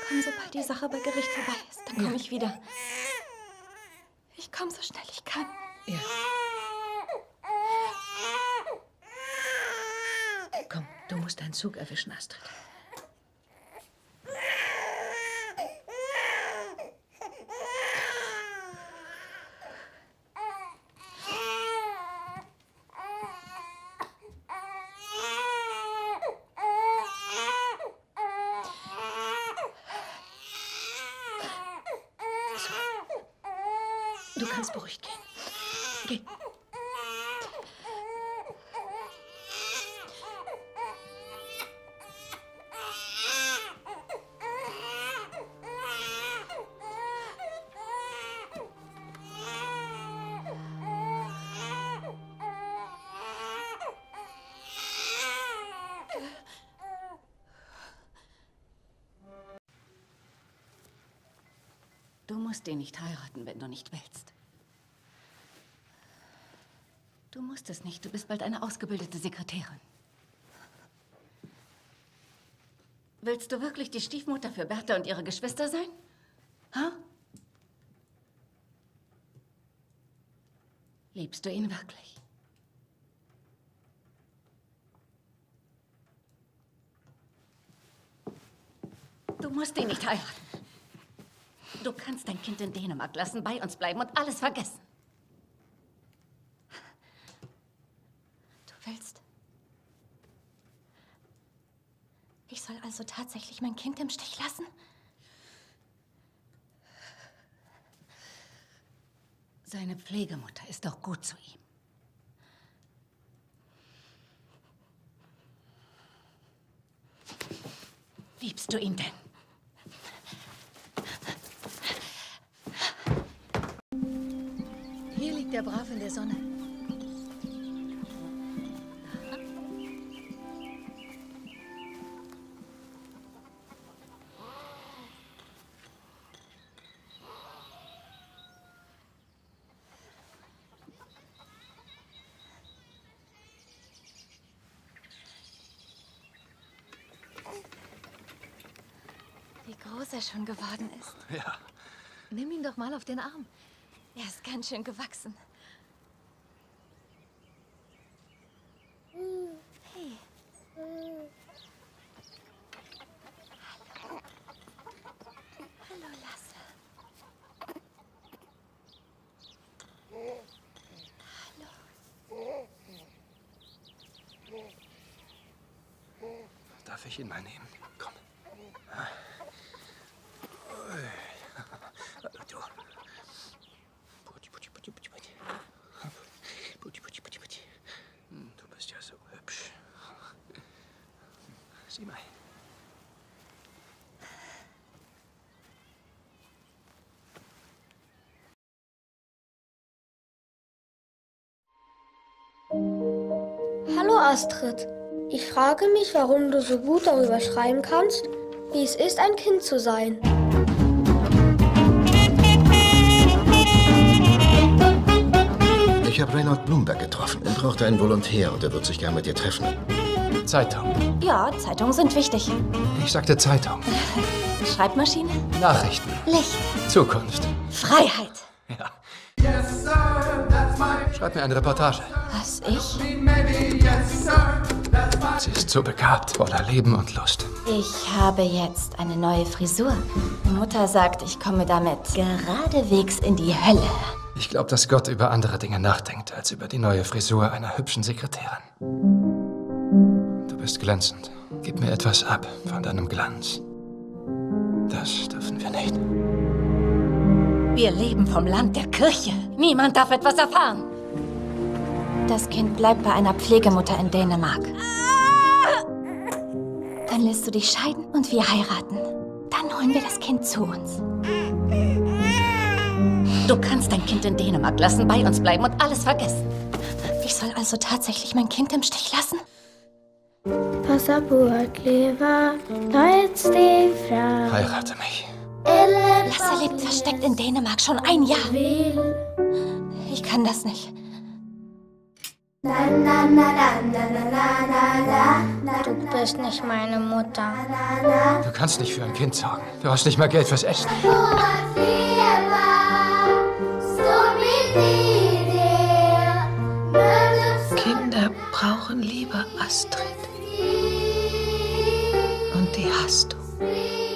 Und sobald die Sache bei Gericht vorbei ist, dann komme ich wieder. Ich komme so schnell ich kann. Ja. Komm, du musst deinen Zug erwischen, Astrid. Du kannst beruhigt gehen. Geh. Du musst ihn nicht heiraten, wenn du nicht willst. Du musst es nicht. Du bist bald eine ausgebildete Sekretärin. Willst du wirklich die Stiefmutter für Bertha und ihre Geschwister sein? Ha? Liebst du ihn wirklich? Du musst ihn nicht heiraten. Du kannst dein Kind in Dänemark lassen, bei uns bleiben und alles vergessen. Du willst? Ich soll also tatsächlich mein Kind im Stich lassen? Seine Pflegemutter ist doch gut zu ihm. Liebst du ihn denn? Hier liegt er brav in der Sonne. Wie groß er schon geworden ist. Ja. Nimm ihn doch mal auf den Arm. Er ist ganz schön gewachsen. Hey. Hallo, Lasse. Hallo. Darf ich ihn mal nehmen? Komm. Du. Du bist ja so hübsch. Sieh mal. Hallo Astrid. Ich frage mich, warum du so gut darüber schreiben kannst, wie es ist, ein Kind zu sein. Ich habe Reinhold Blumberg getroffen. Er braucht einen Volontär und er wird sich gern mit dir treffen. Zeitung. Ja, Zeitungen sind wichtig. Ich sagte Zeitung. Schreibmaschine? Nachrichten. Licht. Zukunft. Freiheit. Ja. Schreib mir eine Reportage. Was, ich? Sie ist so begabt, voller Leben und Lust. Ich habe jetzt eine neue Frisur. Mutter sagt, ich komme damit geradewegs in die Hölle. Ich glaube, dass Gott über andere Dinge nachdenkt, als über die neue Frisur einer hübschen Sekretärin. Du bist glänzend. Gib mir etwas ab von deinem Glanz. Das dürfen wir nicht. Wir leben vom Land der Kirche. Niemand darf etwas erfahren. Das Kind bleibt bei einer Pflegemutter in Dänemark. Dann lässt du dich scheiden und wir heiraten. Dann holen wir das Kind zu uns. Du kannst dein Kind in Dänemark lassen, bei uns bleiben und alles vergessen. Ich soll also tatsächlich mein Kind im Stich lassen? Heirate mich. Lasse lebt versteckt in Dänemark schon ein Jahr. Ich kann das nicht. Du bist nicht meine Mutter. Du kannst nicht für ein Kind sorgen. Du hast nicht mal Geld fürs Essen. Kinder brauchen Liebe, Astrid. Und die hast du.